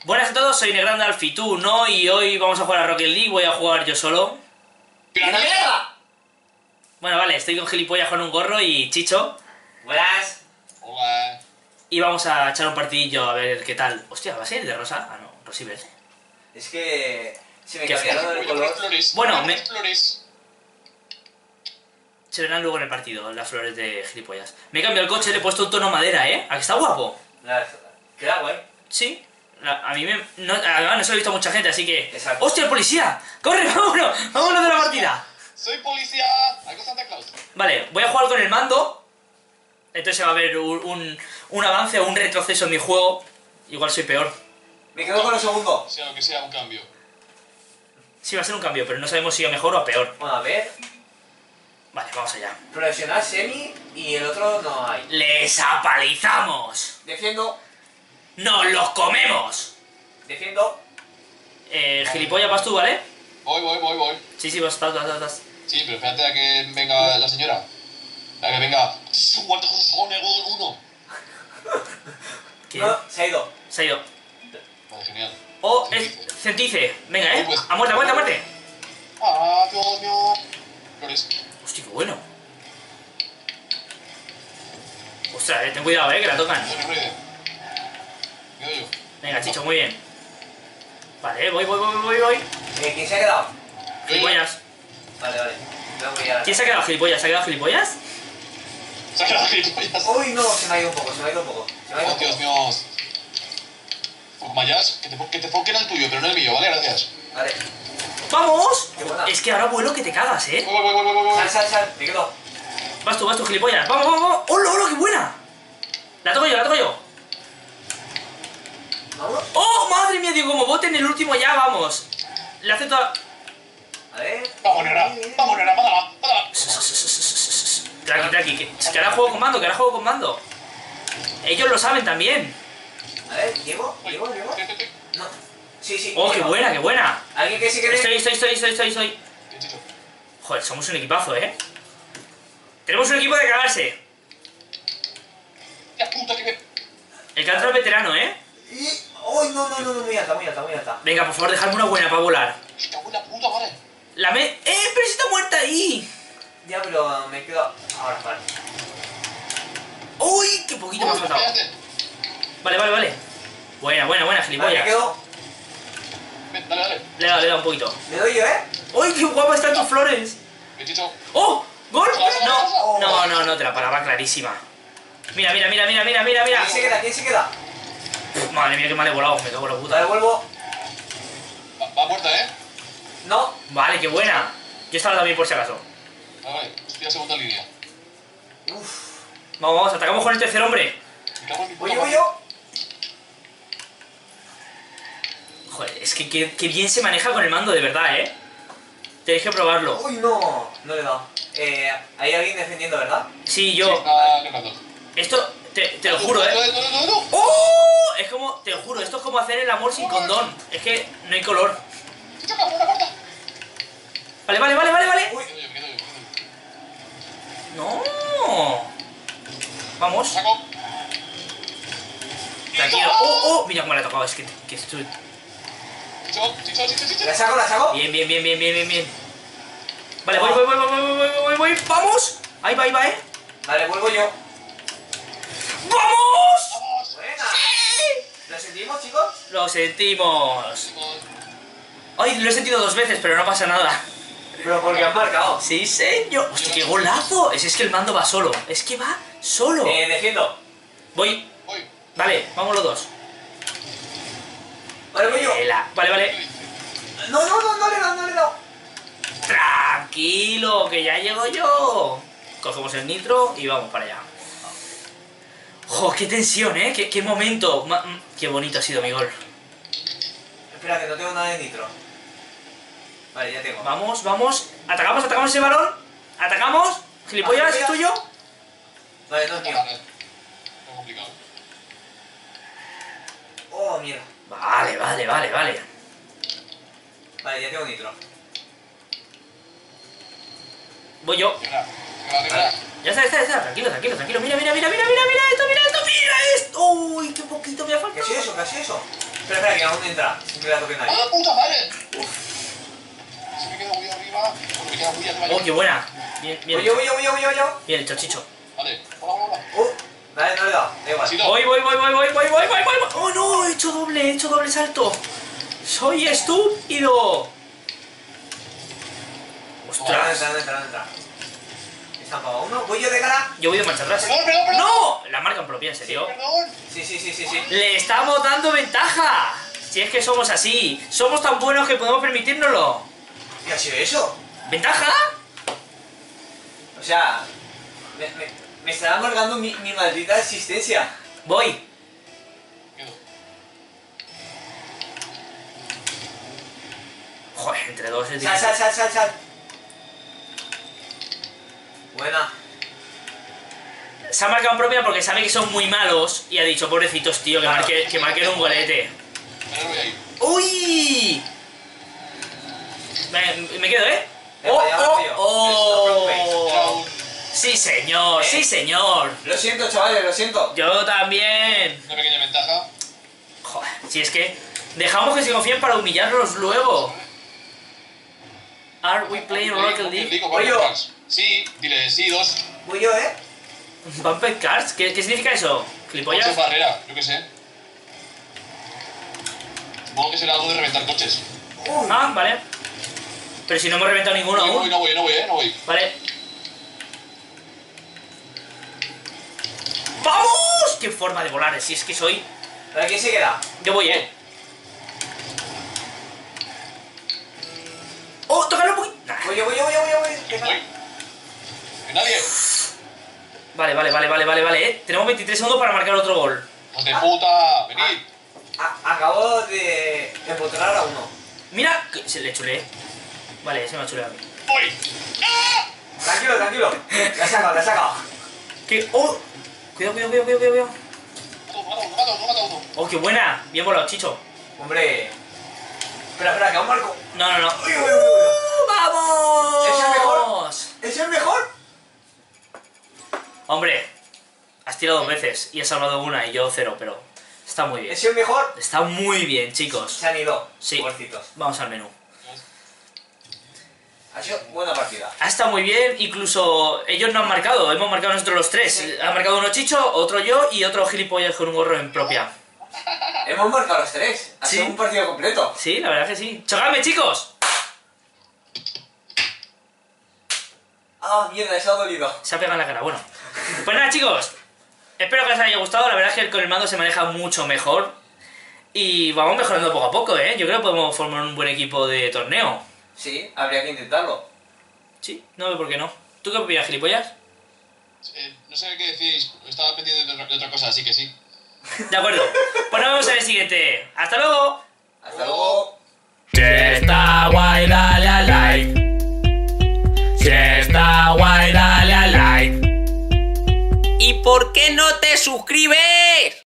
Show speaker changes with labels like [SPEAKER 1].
[SPEAKER 1] Buenas a todos, soy Negrandalf y tú no, y hoy vamos a jugar a Rocket League, voy a jugar yo solo.
[SPEAKER 2] ¡Una mierda!
[SPEAKER 1] Bueno, vale, estoy con gilipollas con un gorro y Chicho.
[SPEAKER 2] Buenas.
[SPEAKER 3] Hola.
[SPEAKER 1] Y vamos a echar un partidillo a ver qué tal. Hostia, ¿va a ser de rosa? Ah, no, rosa y verde.
[SPEAKER 2] Es que... si me
[SPEAKER 1] ¿Qué
[SPEAKER 2] cambiaron
[SPEAKER 3] Voy
[SPEAKER 2] el
[SPEAKER 3] a poner
[SPEAKER 2] color...
[SPEAKER 3] flores.
[SPEAKER 1] Bueno,
[SPEAKER 3] voy a poner flores.
[SPEAKER 1] Se verán luego en el partido, las flores de gilipollas. Me he cambiado el coche, le he puesto un tono madera, ¿eh? ¿A que está guapo?
[SPEAKER 2] Queda guay.
[SPEAKER 1] Sí. A mí me... No, además no se lo he visto a mucha gente, así que...
[SPEAKER 2] Exacto.
[SPEAKER 1] ¡Hostia, el policía! ¡Corre, vámonos! ¡Vámonos de la partida!
[SPEAKER 3] Soy policía. Algo Santa Claus.
[SPEAKER 1] Vale, voy a jugar con el mando. Entonces va a haber un avance o un retroceso en mi juego. Igual soy peor.
[SPEAKER 2] Me quedo con el segundo.
[SPEAKER 3] Sea lo que sea, un cambio.
[SPEAKER 1] Sí, va a ser un cambio, pero no sabemos si a mejor o a peor.
[SPEAKER 2] Bueno, a ver...
[SPEAKER 1] Vale, vamos allá.
[SPEAKER 2] Profesional, semi y el otro no hay.
[SPEAKER 1] ¡Les apalizamos!
[SPEAKER 2] Defiendo.
[SPEAKER 1] ¡Nos los comemos!
[SPEAKER 2] Defiendo.
[SPEAKER 1] Gilipollas, vas tú, ¿vale?
[SPEAKER 3] Voy.
[SPEAKER 1] Sí, vas.
[SPEAKER 3] Sí, pero espérate a que venga la señora. A que venga. Uno.
[SPEAKER 1] ¿Qué?
[SPEAKER 2] No, se ha ido.
[SPEAKER 1] Se ha ido.
[SPEAKER 3] Vale, genial.
[SPEAKER 1] Oh, es Centice. Venga, A muerte.
[SPEAKER 3] Ah, Dios mío. Flores.
[SPEAKER 1] Hostia, qué bueno. Ostras, ten cuidado, que la tocan.
[SPEAKER 3] Flores. Quedo yo.
[SPEAKER 1] Venga, Chicho, muy bien. Vale, voy.
[SPEAKER 2] ¿Quién se ha quedado?
[SPEAKER 1] Gilipollas.
[SPEAKER 2] Vale. Luego ya...
[SPEAKER 1] ¿Quién se ha quedado gilipollas? ¿Se ha quedado gilipollas?
[SPEAKER 3] Se ha quedado gilipollas.
[SPEAKER 2] Uy, no, se me ha ido un poco.
[SPEAKER 3] Oh, Dios mío. Pues Mayas, que te enfoquen el tuyo, pero no el mío, ¿vale? Gracias.
[SPEAKER 2] Vale.
[SPEAKER 1] ¡Vamos!
[SPEAKER 2] Qué buena.
[SPEAKER 1] Es que ahora vuelo que te cagas, ¿eh?
[SPEAKER 3] Voy.
[SPEAKER 2] Sal. Me quedo.
[SPEAKER 1] Vas tú, gilipollas. ¡Vamos! ¡Hola, qué buena! La toco yo.
[SPEAKER 2] Vamos.
[SPEAKER 1] ¡Oh, madre mía! Digo, como bote en el último ya, vamos. Le hace toda...
[SPEAKER 2] A ver.
[SPEAKER 3] Vamos, nena, mátala.
[SPEAKER 1] Tranqui, que ahora juego con mando, Ellos lo saben también.
[SPEAKER 2] A ver, ¿llego?
[SPEAKER 3] Estoy.
[SPEAKER 2] No. Sí.
[SPEAKER 1] ¡Oh, qué
[SPEAKER 2] llego.
[SPEAKER 1] buena!
[SPEAKER 2] ¿Alguien que se cree?
[SPEAKER 1] Estoy.
[SPEAKER 3] Bien, Chicho.
[SPEAKER 1] Joder, somos un equipazo, ¿eh? Tenemos un equipo de cagarse.
[SPEAKER 3] ¡Ya puta que me...
[SPEAKER 1] El que ha entrado es veterano, ¿eh?
[SPEAKER 2] ¡Uy, no! Muy alta.
[SPEAKER 1] Venga, por favor, dejadme una buena para volar.
[SPEAKER 3] ¡Está buena puta, vale!
[SPEAKER 1] Pero si está muerta ahí.
[SPEAKER 2] Ya, pero me quedo... Ahora, vale.
[SPEAKER 1] ¡Uy! ¡Qué poquito me ha faltado!
[SPEAKER 3] Cállate.
[SPEAKER 1] Vale. Buena,
[SPEAKER 2] Vale,
[SPEAKER 1] gilipollas.
[SPEAKER 2] me quedo...
[SPEAKER 3] Ven, dale.
[SPEAKER 1] Le he dado un poquito.
[SPEAKER 2] Me doy yo, ¿eh?
[SPEAKER 1] ¡Uy, qué guapa están tus flores!
[SPEAKER 3] Bien, Chicho.
[SPEAKER 1] ¡Oh! ¡Gol!
[SPEAKER 2] Oh.
[SPEAKER 1] No, te la paraba clarísima. Mira.
[SPEAKER 2] ¿Quién se queda?
[SPEAKER 1] Madre mía, qué mal he volado, me cago en la puta.
[SPEAKER 2] Vale, vuelvo.
[SPEAKER 3] Va muerta, ¿eh?
[SPEAKER 2] No.
[SPEAKER 1] Vale, qué buena. Yo estaba también por si acaso.
[SPEAKER 3] Vale, estoy a segunda línea.
[SPEAKER 2] Uf.
[SPEAKER 1] Vamos, atacamos con el tercer hombre.
[SPEAKER 3] Me cago en mi puta
[SPEAKER 2] Voy
[SPEAKER 3] madre.
[SPEAKER 2] yo.
[SPEAKER 1] Joder, es que qué bien se maneja con el mando, de verdad, ¿eh? Tenéis que probarlo.
[SPEAKER 2] Uy, no. No le he dado. Hay alguien defendiendo, ¿verdad?
[SPEAKER 1] Sí,
[SPEAKER 3] Sí,
[SPEAKER 1] yo.
[SPEAKER 3] está quemando.
[SPEAKER 1] Esto, te lo juro, ¿eh?
[SPEAKER 3] No.
[SPEAKER 1] ¡Oh! Es como, te lo juro, esto es como hacer el amor sin condón. Es que no hay color.
[SPEAKER 3] Chicho, cabrón, una puerta.
[SPEAKER 1] Vale.
[SPEAKER 2] Uy.
[SPEAKER 3] Me quedo yo.
[SPEAKER 1] No. Vamos.
[SPEAKER 3] Saco.
[SPEAKER 1] Tranquilo. Mira cómo le ha tocado, es que estoy...
[SPEAKER 3] Chicho.
[SPEAKER 2] ¿La saco?
[SPEAKER 1] Bien. Vale, voy. ¡Vamos! Ahí va, ¿eh?
[SPEAKER 2] Vale, vuelvo yo.
[SPEAKER 1] ¡Vamos!
[SPEAKER 3] Vamos.
[SPEAKER 2] Buena. ¿Lo sentimos, chicos?
[SPEAKER 1] Lo sentimos. Ay, lo he sentido 2 veces, pero no pasa nada.
[SPEAKER 2] Pero porque han marcado.
[SPEAKER 1] Sí, señor. Hostia, qué golazo. Es que el mando va solo. Es que va solo.
[SPEAKER 2] Defiendo.
[SPEAKER 1] Voy.
[SPEAKER 3] Voy.
[SPEAKER 1] Vale, vamos los dos.
[SPEAKER 2] Vale, voy yo.
[SPEAKER 1] Vale.
[SPEAKER 2] No le he dado.
[SPEAKER 1] Tranquilo, que ya llego yo. Cogemos el nitro y vamos para allá. ¡Jo, qué tensión, eh! ¡Qué momento! ¡Qué bonito ha sido mi gol!
[SPEAKER 2] Espera, que no tengo nada de nitro. Vale, ya tengo.
[SPEAKER 1] Vamos. Atacamos ese balón. Atacamos. Gilipollas, ¿es tuyo?
[SPEAKER 2] Vale, no es mío.
[SPEAKER 3] Es complicado.
[SPEAKER 2] Oh, mierda.
[SPEAKER 1] Vale.
[SPEAKER 2] Vale, ya tengo nitro.
[SPEAKER 1] Voy yo.
[SPEAKER 3] Espera.
[SPEAKER 1] Ya está. Tranquilo. Mira esto. Uy, qué poquito me ha
[SPEAKER 2] ¿Qué
[SPEAKER 1] faltado.
[SPEAKER 2] ha sido eso? Espera, que aún entra. Sin que la toque nadie.
[SPEAKER 3] ¡Ah, puta madre! Se me queda muy arriba. Me queda muy arriba.
[SPEAKER 1] Oh, qué buena. Bien, bien.
[SPEAKER 2] Voy yo.
[SPEAKER 1] Bien hecho, Chicho.
[SPEAKER 3] Vale, hola.
[SPEAKER 2] Dale, no le he dado. Da igual.
[SPEAKER 3] Sí, no.
[SPEAKER 1] Voy. Oh, no, he hecho doble salto. Soy estúpido. Ostras.
[SPEAKER 2] No entra. Están para uno. Voy yo de cara.
[SPEAKER 1] Yo voy de marcha atrás.
[SPEAKER 3] Perdón.
[SPEAKER 1] ¡No! La marcan propia, ¿en serio?
[SPEAKER 3] Perdón.
[SPEAKER 2] Sí.
[SPEAKER 1] Le estamos dando ventaja. Si es que somos así. Somos tan buenos que podemos permitírnoslo.
[SPEAKER 2] ¿Qué ha sido eso?
[SPEAKER 1] ¿Ventaja?
[SPEAKER 2] O sea, me estará amargando mi maldita existencia.
[SPEAKER 1] Voy.
[SPEAKER 3] Quedo.
[SPEAKER 1] Joder, entre dos es difícil.
[SPEAKER 2] Sal. Buena.
[SPEAKER 1] Se ha marcado en propia porque sabe que son muy malos y ha dicho, pobrecitos, tío, que marquen un golete.
[SPEAKER 3] Me voy a ir.
[SPEAKER 1] ¡Uy! Me quedo, ¿eh?
[SPEAKER 2] ¡Oh!
[SPEAKER 3] Era un...
[SPEAKER 1] Sí, señor.
[SPEAKER 2] Lo siento, chavales, lo siento.
[SPEAKER 1] Yo también.
[SPEAKER 3] Una pequeña ventaja.
[SPEAKER 1] Joder, si es que dejamos que se confíen para humillarlos luego. Are we playing Rocket League?
[SPEAKER 2] Voy yo.
[SPEAKER 3] Sí, dile, sí, 2.
[SPEAKER 2] Voy yo, ¿eh?
[SPEAKER 1] ¿Bumper Cars? ¿Qué significa eso?
[SPEAKER 3] Coches
[SPEAKER 1] ¿Gilipollas?
[SPEAKER 3] barrera, yo qué sé. Supongo que será algo de reventar coches.
[SPEAKER 2] Uy.
[SPEAKER 1] Ah, vale. Pero si no hemos reventado ninguno aún.
[SPEAKER 3] No voy.
[SPEAKER 1] Vale. ¡Vamos! ¡Qué forma de volar! Si es que soy...
[SPEAKER 2] ¿Para quién se queda?
[SPEAKER 1] Yo voy, ¡Oh! ¡Tócalo un poquito! Nah.
[SPEAKER 2] Voy. Venga.
[SPEAKER 3] Voy. Que nadie.
[SPEAKER 1] Vale. Tenemos 23 segundos para marcar otro gol.
[SPEAKER 3] ¡Hijos de puta! ¡Venid!
[SPEAKER 2] Acabo de empotrar a uno.
[SPEAKER 1] Mira, que se le chulé. Vale, se me ha chuleado a mí.
[SPEAKER 3] ¡Voy! ¡Ah!
[SPEAKER 2] Tranquilo. La he sacado.
[SPEAKER 1] ¿Qué? ¡Oh! Cuidado.
[SPEAKER 3] Mata uno.
[SPEAKER 1] ¡Oh, qué buena! Bien volado, Chicho.
[SPEAKER 2] Hombre. Espera, que aún marco.
[SPEAKER 1] No.
[SPEAKER 2] Uy.
[SPEAKER 1] ¡Vamos!
[SPEAKER 2] ¿Es el mejor? ¿Es el mejor?
[SPEAKER 1] Hombre, has tirado 2 veces y has salvado una y yo 0, pero está muy bien.
[SPEAKER 2] ¿Es el mejor?
[SPEAKER 1] Está muy bien, chicos.
[SPEAKER 2] Se han ido.
[SPEAKER 1] Sí.
[SPEAKER 2] Pobrecitos.
[SPEAKER 1] Vamos al menú.
[SPEAKER 2] Ha sido buena partida.
[SPEAKER 1] Ha estado muy bien, incluso ellos no han marcado, hemos marcado nosotros los 3.
[SPEAKER 2] Sí.
[SPEAKER 1] Ha marcado uno Chicho, otro yo y otro gilipollas con un gorro en propia.
[SPEAKER 2] Hemos marcado los 3. Ha
[SPEAKER 1] Sí.
[SPEAKER 2] sido un partido completo.
[SPEAKER 1] Sí, la verdad que sí. ¡Chocadme, chicos!
[SPEAKER 2] Ah, mierda, eso ha dolido.
[SPEAKER 1] Se ha pegado en la cara, bueno. Pues nada, chicos. Espero que os haya gustado. La verdad es que con el mando se maneja mucho mejor. Y vamos mejorando poco a poco, ¿eh? Yo creo que podemos formar un buen equipo de torneo.
[SPEAKER 2] Sí, habría que intentarlo.
[SPEAKER 1] Sí, no veo por qué no. ¿Tú qué opinas, gilipollas?
[SPEAKER 3] No sé qué decís. Estaba pendiente de otra cosa, así que sí.
[SPEAKER 1] De acuerdo. Pues nos vemos en el siguiente. ¡Hasta luego!
[SPEAKER 2] Hasta luego.
[SPEAKER 1] Si está guay, dale a like. Si está guay, dale a like.
[SPEAKER 4] ¿Y por qué no te suscribes?